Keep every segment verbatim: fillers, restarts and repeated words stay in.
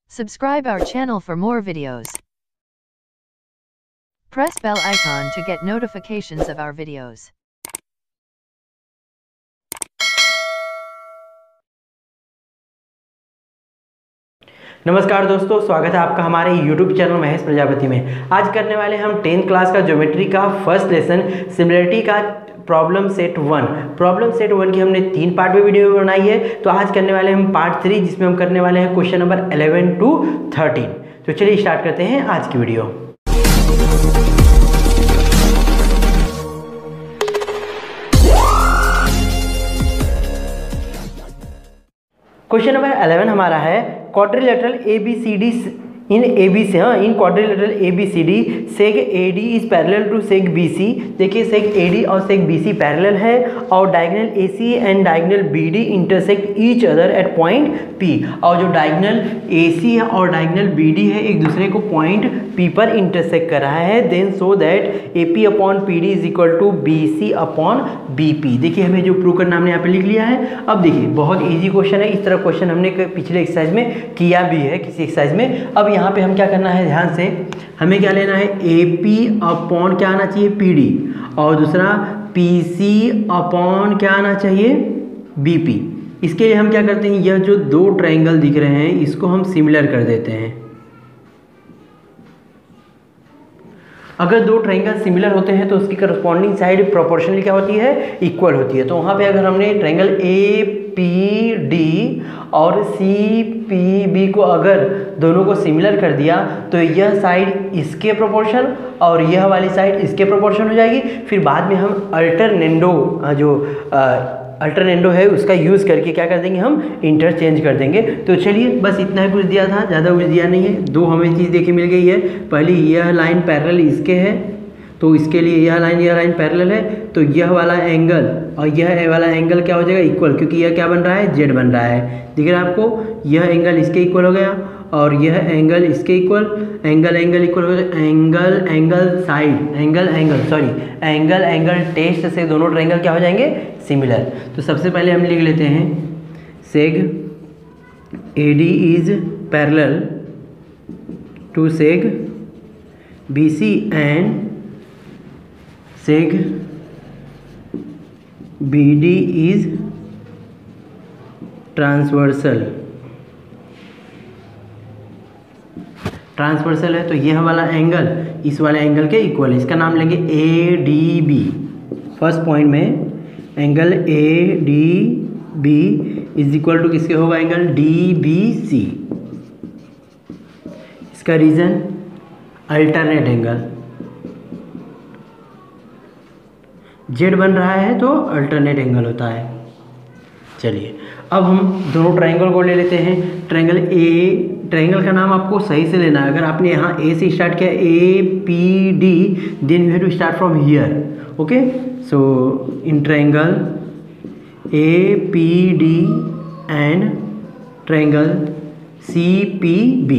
Subscribe our channel for more videos. Press bell icon to get notifications of our videos. नमस्कार दोस्तों, स्वागत है आपका हमारे YouTube चैनल महेश प्रजापति में। आज करने वाले हम टेंथ क्लास का ज्योमेट्री का फर्स्ट लेसन सिमिलरिटी का problem set one. Problem set one की हमने तीन पार्ट में वीडियो बनाई है, तो आज करने वाले हम पार्ट थ्री, जिसमें हम करने वाले हैं question number eleven to thirteen. तो चलिए स्टार्ट करते हैं आज की वीडियो। क्वेश्चन नंबर इलेवन हमारा है quadrilateral A B C D in A B C हाँ in quadrilateral A B C D seg A D is parallel to seg B C. देखिए सेग ए डी और सेग B सी parallel है और diagonal A C and diagonal B D intersect each other at point P. और जो diagonal A सी है और diagonal B D है एक दूसरे को पॉइंट पी पर इंटरसेक्ट कर रहा है। Then so that A P upon P D is equal to B C upon B P. देखिए हमें जो प्रूव करना हमने यहाँ पे लिख लिया है। अब देखिए बहुत ईजी क्वेश्चन है, इस तरह क्वेश्चन हमने पिछले एक्सरसाइज में किया भी है किसी एक्सरसाइज में। अब यहाँ पे हम क्या करना है, ध्यान से हमें क्या लेना है, ए पी अपॉन क्या आना चाहिए, पी डी, और दूसरा पी सी अपॉन क्या आना चाहिए, बी पी। इसके लिए हम क्या करते हैं, यह जो दो ट्रायंगल दिख रहे हैं इसको हम सिमिलर कर देते हैं। अगर दो ट्रायंगल सिमिलर होते हैं तो उसकी करस्पॉन्डिंग साइड प्रोपोर्शनली क्या होती है, इक्वल होती है। तो वहाँ पे अगर हमने ट्रायंगल ए पी डी और सी पी बी को अगर दोनों को सिमिलर कर दिया तो यह साइड इसके प्रोपोर्शन और यह वाली साइड इसके प्रोपोर्शन हो जाएगी। फिर बाद में हम अल्टरनेंडो जो अल्टरनेंडो है उसका यूज़ करके क्या कर देंगे, हम इंटरचेंज कर देंगे। तो चलिए बस इतना ही कुछ दिया था, ज़्यादा कुछ दिया नहीं है। दो हमें चीज़ देखिए मिल गई है। पहली यह लाइन पैरेलल इसके है तो इसके लिए यह लाइन यह लाइन पैरेलल है, तो यह वाला एंगल और यह वाला एंगल क्या हो जाएगा, इक्वल, क्योंकि यह क्या बन रहा है, जेड बन रहा है। दिख रहा है आपको, यह एंगल इसके इक्वल हो गया और यह एंगल इसके इक्वल, एंगल एंगल इक्वल हो गया। Angle angle side angle angle sorry angle angle test से दोनों ट्रायंगल क्या हो जाएंगे, सिमिलर। तो सबसे पहले हम लिख लेते हैं seg A D is parallel to seg B C and seg B D is transversal. Transversal है तो यह वाला एंगल इस वाले एंगल के इक्वल है। इसका नाम लेंगे A D B. First point में angle A D B is equal to किसके होगा, एंगल डी बी सी। इसका रीजन अल्टरनेट एंगल, जेड बन रहा है तो अल्टरनेट एंगल होता है। चलिए अब हम दोनों ट्रायंगल को ले लेते हैं। ट्रायंगल ए, ट्रायंगल का नाम आपको सही से लेना है। अगर आपने यहाँ ए से स्टार्ट किया, A P D, then you have to start from here. Okay, so in triangle A P D and triangle C P B.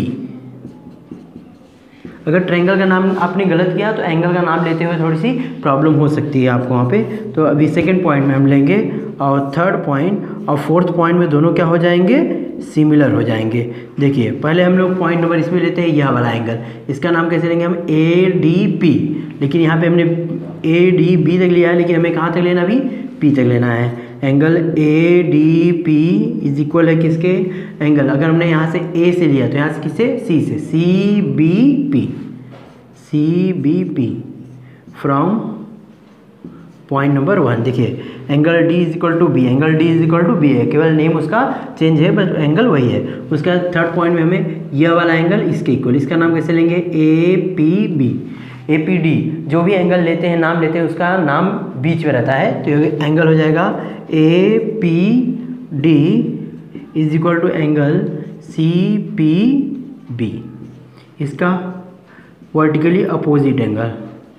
अगर ट्रायंगल का नाम आपने गलत किया तो एंगल का नाम लेते हुए थोड़ी सी प्रॉब्लम हो सकती है आपको वहाँ पे। तो अभी सेकंड पॉइंट में हम लेंगे और थर्ड पॉइंट और फोर्थ पॉइंट में दोनों क्या हो जाएंगे, सिमिलर हो जाएंगे। देखिए पहले हम लोग पॉइंट नंबर इसमें लेते हैं यह वाला एंगल। इसका नाम कैसे लेंगे हम, ए डी पी। लेकिन यहाँ पे हमने ए डी बी तक लिया है, लेकिन हमें कहाँ तक लेना, अभी पी तक लेना है। Angle A D P is equal है किसके, एंगल अगर हमने यहाँ से ए से लिया तो यहाँ से किससे, सी से, C B P, C B P from point number one. देखिए angle D is equal to B, angle D is equal to B है, केवल नेम उसका चेंज है बट एंगल वही है। उसका थर्ड पॉइंट में हमें यह वाला एंगल इसके इक्वल, इसका नाम कैसे लेंगे, A P B. A P D जो भी एंगल लेते हैं, नाम लेते हैं, उसका नाम बीच में रहता है। तो ये एंगल हो जाएगा A P D is equal to angle C P B. इसका vertically opposite angle.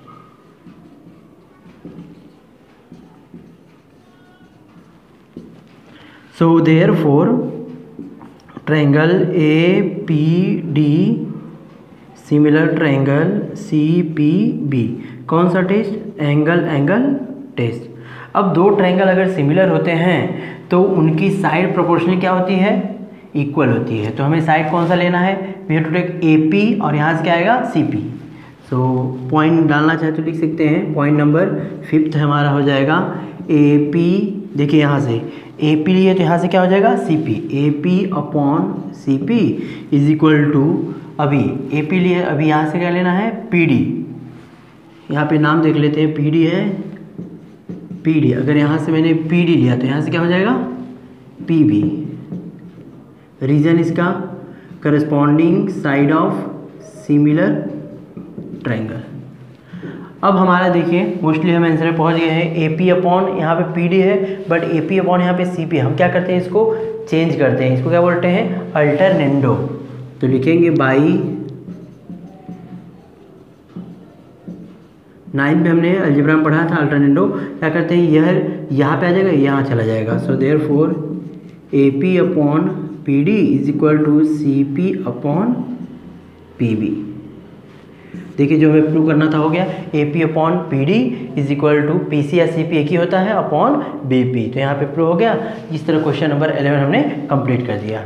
So therefore triangle A P D similar triangle C P B. कौन सा टेस्ट, एंगल एंगल टेस्ट। अब दो ट्रायंगल अगर सिमिलर होते हैं तो उनकी साइड प्रोपोर्शनल क्या होती है, इक्वल होती है। तो हमें साइड कौन सा लेना है, we have to take A P और यहाँ से क्या आएगा सी पी। सो पॉइंट डालना चाहे तो लिख सकते हैं, पॉइंट नंबर फिफ्थ हमारा हो जाएगा ए पी। देखिए यहाँ से ए पी लिए तो यहाँ से क्या हो जाएगा C P, A P upon C P is equal to, अभी ए पी लिए अभी यहाँ से क्या लेना है पी डी, यहाँ पे नाम देख लेते हैं पी डी है पी डी। अगर यहाँ से मैंने पी डी लिया तो यहाँ से क्या हो जाएगा पी बी, रीजन इसका corresponding side of similar triangle. अब हमारा देखिए मोस्टली हम आंसर पहुंच गए हैं, ए पी अपॉन यहाँ पे पी डी है बट ए पी अपॉन यहाँ पे सी पी। हम क्या करते हैं इसको चेंज करते हैं, इसको क्या बोलते हैं अल्टरनेंडो। तो लिखेंगे बाई, नाइन्थ में हमने अलजेब्रा में पढ़ा था अल्टरनेंडो, क्या करते हैं यह यहाँ पे आ जाएगा यहाँ चला जाएगा। So therefore A P upon P D is equal to C P upon P B. देखिए जो हमें प्रूव करना था हो गया, A P upon P D is equal to P C या सी पी एक ही होता है अपॉन बी पी। तो यहाँ पे प्रूव हो गया। इस तरह क्वेश्चन नंबर इलेवन हमने कंप्लीट कर दिया।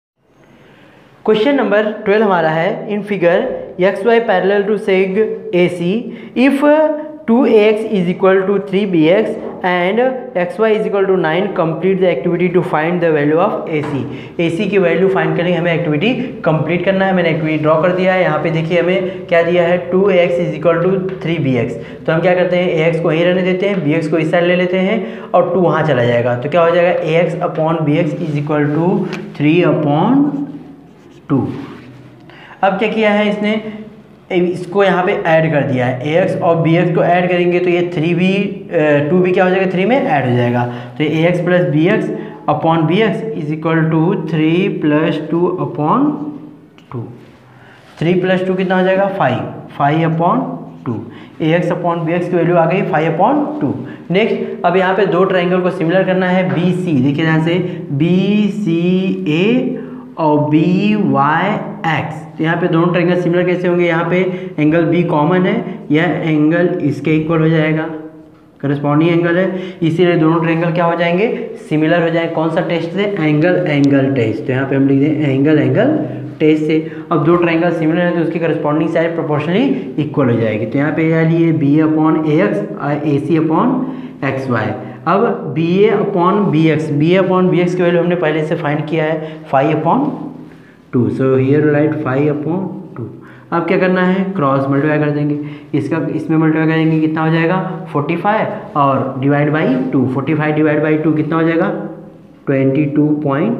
क्वेश्चन नंबर ट्वेल्व हमारा है, in figure X Y parallel to seg A C if two A X is equal to three B X and X Y is equal to nine, complete the activity to find the value of A C. A C की value find करेंगे, हमें activity complete करना है। मैंने activity draw कर दिया है। यहाँ पे देखिए हमें क्या दिया है two A X is equal to three B X. तो हम क्या करते हैं ए एक्स को यहीं रहने देते हैं, बी एक्स को इस साइड ले लेते हैं और टू वहाँ चला जाएगा। तो क्या हो जाएगा A X upon B X is equal to three upon two. अब क्या किया है इसने, इसको यहाँ पे ऐड कर दिया है, ए एक्स और बी एक्स को ऐड करेंगे तो ये थ्री बी टू बी क्या हो जाएगा थ्री में ऐड हो जाएगा। तो A X plus B X upon B X is equal to three plus two upon two. Three plus two कितना हो जाएगा five, five upon two. A X upon B X की वैल्यू आ गई फाइव अपॉन टू। नेक्स्ट अब यहाँ पे दो ट्राइंगल को सिमिलर करना है बी सी। देखिए यहाँ से बी सी ए और बी वाई एक्स। तो यहाँ पे दोनों ट्रायंगल सिमिलर कैसे होंगे, यहाँ पे एंगल बी कॉमन है, यह एंगल इसके इक्वल हो जाएगा, करस्पॉन्डिंग एंगल है, इसीलिए दोनों ट्रायंगल क्या हो जाएंगे सिमिलर हो जाएंगे। कौन सा टेस्ट से, एंगल एंगल टेस्ट। तो यहाँ पे हम लिख दें एंगल एंगल टेस्ट से। अब दो ट्रायंगल सिमिलर है तो उसकी करस्पॉन्डिंग साइड प्रोपोर्शनली इक्वल हो जाएगी। तो यहाँ पे यह लिए बी अपॉन ए एक्स और A C upon X Y. अब B A upon B X, B A upon B X की वैल्यू हमने पहले से फाइंड किया है five upon two. So here write five upon two. अब क्या करना है क्रॉस मल्टीप्लाई कर देंगे, इसका इसमें मल्टीप्लाई करेंगे कितना हो जाएगा फोर्टी फाइव और divide by two. Forty five divide by two कितना हो जाएगा ट्वेंटी टू पॉइंट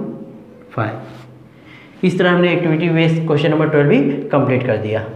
फाइव। इस तरह हमने activity based question number twelve भी कंप्लीट कर दिया।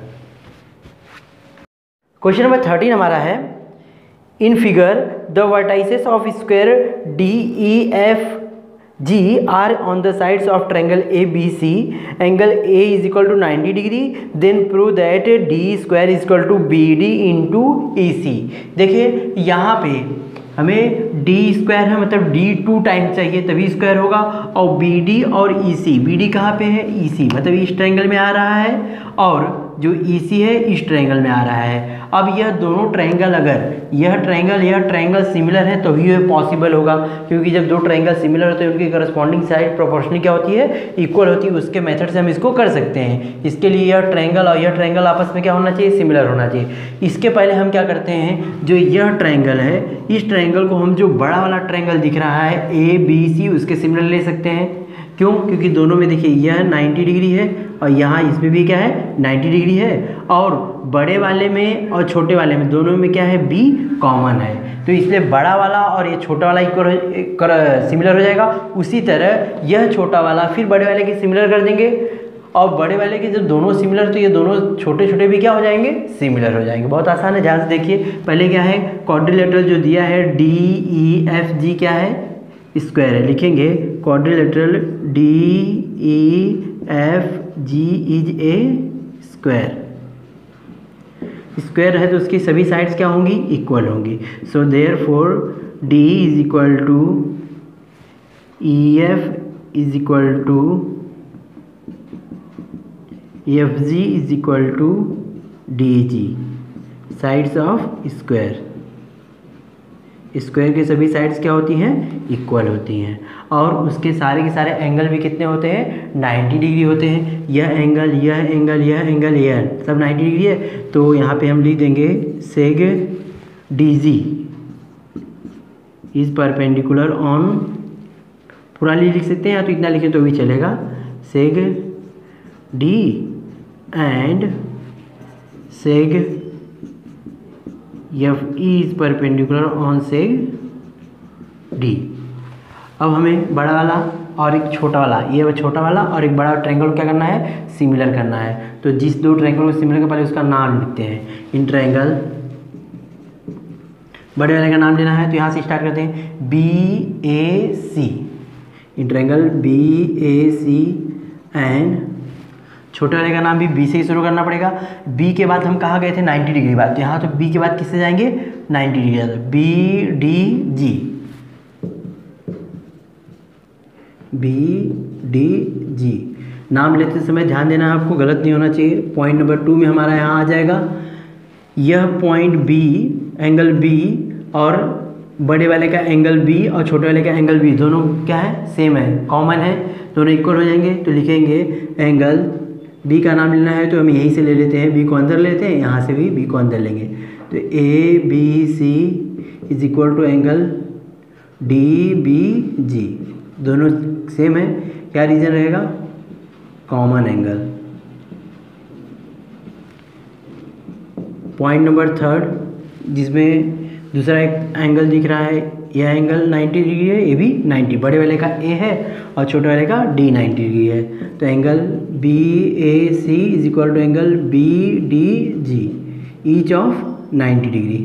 क्वेश्चन नंबर थर्टीन हमारा है, in figure the vertices of square D E F G are on the sides of triangle A B C. Angle A is equal to ninety degree. Then prove that D square is equal to B D into E C. देखिए यहाँ पे हमें D square है मतलब D to time चाहिए तभी square होगा, और B D और E C, B D कहाँ पे है E C मतलब इस ट्रायंगल में आ रहा है और जो E C है इस ट्रायंगल में आ रहा है। अब यह दोनों ट्रायंगल, अगर यह ट्रायंगल यह ट्रायंगल सिमिलर है तो ही पॉसिबल होगा, क्योंकि जब दो ट्रायंगल सिमिलर होते हैं उनकी करस्पॉन्डिंग साइड प्रोपोर्शनली क्या होती है इक्वल होती है। उसके मेथड से हम इसको कर सकते हैं। इसके लिए यह ट्रायंगल और यह ट्रायंगल आपस में क्या होना चाहिए सिमिलर होना चाहिए। इसके पहले हम क्या करते हैं, जो यह ट्रायंगल है इस ट्रायंगल को हम जो बड़ा वाला ट्रायंगल दिख रहा है ए बी सी उसके सिमिलर ले सकते हैं। क्यों, क्योंकि दोनों में देखिए यह नाइन्टी डिग्री है और यहाँ इसमें भी क्या है नाइन्टी डिग्री है, और बड़े वाले में और छोटे वाले में दोनों में क्या है बी कॉमन है, तो इसलिए बड़ा वाला और ये छोटा वाला इक्वल सिमिलर हो जाएगा। उसी तरह यह छोटा वाला फिर बड़े वाले के सिमिलर कर देंगे, और बड़े वाले के जब दोनों सिमिलर तो ये दोनों छोटे छोटे भी क्या हो जाएंगे सिमिलर हो जाएंगे। बहुत आसान है, ध्यान से देखिए। पहले क्या है क्वाड्रिलेटरल जो दिया है डी ई एफ जी क्या है स्क्वायर है, लिखेंगे quadrilateral D E F G is a square. Square है तो उसकी सभी साइड्स क्या होंगी इक्वल होंगी। So therefore D is equal to E F is equal to F G is equal to D G, sides of square. Square की सभी sides क्या होती हैं, इक्वल होती हैं, और उसके सारे के सारे एंगल भी कितने होते हैं, नाइन्टी डिग्री होते हैं। यह एंगल, यह एंगल, यह एंगल, यह सब नाइन्टी डिग्री है। तो यहाँ पे हम लिख देंगे seg D G is perpendicular on, पूरा लिख सकते हैं या तो इतना लिखे तो भी चलेगा, seg D and seg F E is perpendicular on seg D. अब हमें बड़ा वाला और एक छोटा वाला, ये छोटा वाला और एक बड़ा ट्रायंगल क्या करना है, सिमिलर करना है। तो जिस दो ट्रायंगल को सिमिलर के पहले उसका नाम लिखते हैं। इन ट्रायंगल बड़े वाले का नाम लेना है तो यहाँ से स्टार्ट करते हैं, B A C. In triangle B A C and छोटे वाले का नाम भी बी से ही शुरू करना पड़ेगा। बी के बाद हम कहाँ गए थे, नाइन्टी डिग्री बाद, तो यहाँ तो बी के बाद किससे जाएंगे, ninety degree, B D G, B D G. नाम लेते समय ध्यान देना है आपको, गलत नहीं होना चाहिए। पॉइंट नंबर टू में हमारा यहाँ आ जाएगा, यह पॉइंट बी, एंगल बी और बड़े वाले का एंगल बी और छोटे वाले का एंगल बी दोनों क्या है, सेम है, कॉमन है, दोनों इक्वल हो जाएंगे। तो लिखेंगे एंगल बी का नाम लेना है तो हम यहीं से ले लेते हैं, बी को अंदर लेते हैं, यहाँ से भी बी को अंदर लेंगे। तो A B C is equal to angle D B G, दोनों सेम है। क्या रीजन रहेगा, common angle. Point number third, जिसमें दूसरा एक एंगल दिख रहा है, यह एंगल नाइन्टी डिग्री है, ये भी नाइन्टी, बड़े वाले का ए है और छोटे वाले का डी नाइन्टी डिग्री है। तो angle B A C is equal to angle B D G, each of ninety degree.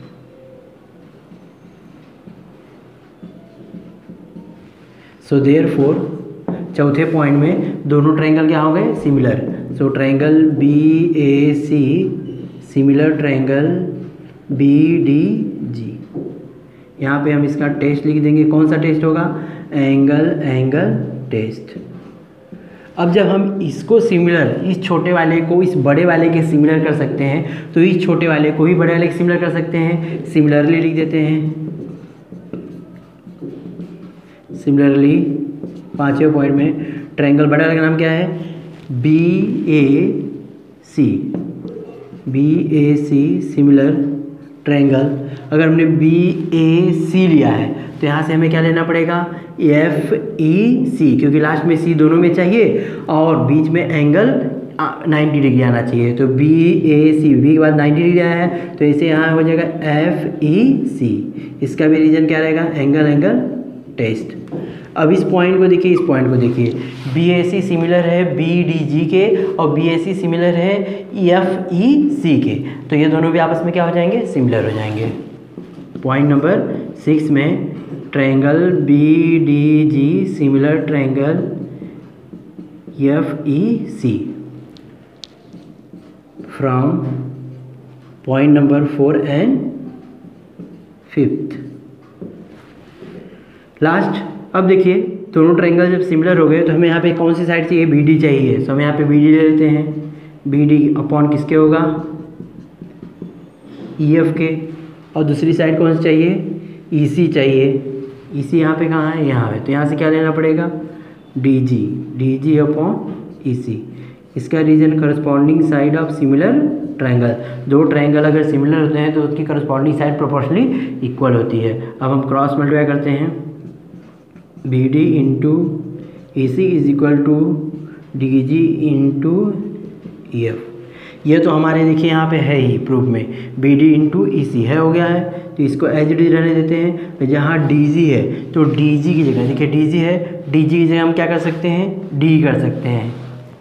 So therefore चौथे पॉइंट में दोनों ट्रायंगल क्या हो गए, similar. So triangle B A C similar triangle B D G. यहाँ पे हम इसका टेस्ट लिख देंगे, कौन सा टेस्ट होगा, एंगल एंगल टेस्ट। अब जब हम इसको सिमिलर, इस छोटे वाले को इस बड़े वाले के सिमिलर कर सकते हैं तो इस छोटे वाले को भी बड़े वाले के सिमिलर कर सकते हैं। सिमिलरली लिख देते हैं, सिमिलरली पांचवें पॉइंट में ट्रायंगल बड़े वाले का नाम क्या है, B A C, B A C similar triangle. अगर हमने बी ए सी लिया है तो यहाँ से हमें क्या लेना पड़ेगा, एफ ई सी, क्योंकि लास्ट में सी दोनों में चाहिए और बीच में एंगल नाइन्टी डिग्री आना चाहिए। तो बी ए सी, बी के बाद नाइन्टी डिग्री आया है तो इसे यहाँ हो जाएगा एफ ई सी। इसका भी रीजन क्या रहेगा, एंगल एंगल टेस्ट। अब इस पॉइंट को देखिए, इस पॉइंट को देखिए, बी ए सी सिमिलर है बी डी जी के और बी ए सी सिमिलर है एफ ई सी के, तो ये दोनों भी आपस में क्या हो जाएंगे, सिमिलर हो जाएंगे। पॉइंट नंबर सिक्स में triangle B D G similar triangle F E C from point number four and fifth last. अब देखिए दोनों ट्रायंगल जब सिमिलर हो गए तो हमें यहाँ पे कौन सी साइड चाहिए, बी डी चाहिए, तो हम यहाँ पे बी डी ले लेते हैं। बी डी अपॉन किसके होगा, ई एफ के, और दूसरी साइड कौन सी चाहिए, ई सी चाहिए। ई सी यहाँ पे कहाँ है, यहाँ है, तो यहाँ से क्या लेना पड़ेगा, D G, D G upon E C. इसका reason corresponding side of similar triangle. दो ट्रायंगल अगर सिमिलर होते हैं तो उसकी करस्पॉन्डिंग साइड प्रोपोर्शनली इक्वल होती है। अब हम क्रॉस मल्टीप्लाई करते हैं, B D into E C is equal to D G into E F. ये तो हमारे देखिए यहाँ पे है ही प्रूफ में, B D into E C है, हो गया है, तो इसको एच डी रहने देते हैं। तो जहाँ डी जी है तो डी जी की जगह देखिए डी जी है, डी जी की जगह हम क्या कर सकते हैं, डी कर सकते हैं।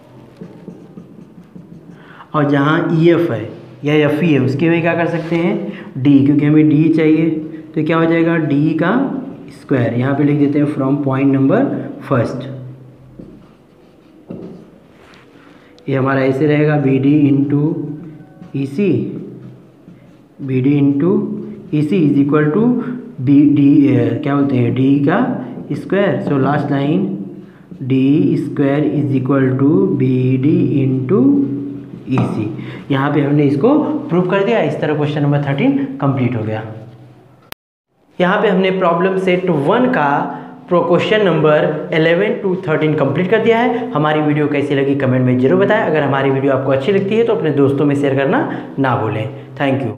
और जहाँ ई एफ है या एफ ई है उसके में क्या कर सकते हैं, डी, क्योंकि हमें डी चाहिए, तो क्या हो जाएगा, डी का स्क्वायर। यहाँ पे लिख देते हैं फ्रॉम पॉइंट नंबर फर्स्ट। ये हमारा ऐसे रहेगा, B D into E C, B D into E C is equal to B D, क्या बोलते हैं, डी का square. So last line, D square is equal to B D into E C. यहाँ पे हमने इसको प्रूव कर दिया। इस तरह क्वेश्चन नंबर थर्टीन कंप्लीट हो गया। यहाँ पे हमने प्रॉब्लम सेट वन का pro question number eleven to thirteen complete कर दिया है। हमारी वीडियो कैसी लगी कमेंट में जरूर बताएं। अगर हमारी वीडियो आपको अच्छी लगती है तो अपने दोस्तों में शेयर करना ना भूलें। Thank you.